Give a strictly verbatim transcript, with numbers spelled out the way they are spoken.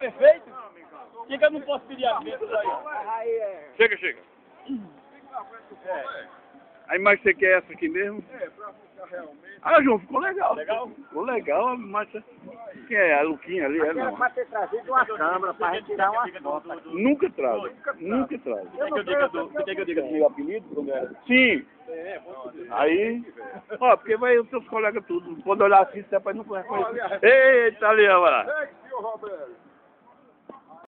Perfeito? Por que que eu não posso pedir a vida aí? Chega, chega. É. A imagem que você quer é essa aqui mesmo? É, pra ficar realmente. Ah, João, ficou legal. Legal? Ficou legal, a massa. Quem é? A Luquinha ali, é Era não. pra ter trazido uma câmera pra gente tirar uma foto. Nunca traz. Nunca traz. Você quer que eu diga do, você quer que eu diga do meu apelido? Como é? Sim. É, pode dizer. Aí, ó, porque vai os seus colegas tudo. Quando olhar assim, você vai não reconhecer. Eita, ali, olha lá. Segue, senhor Roberto.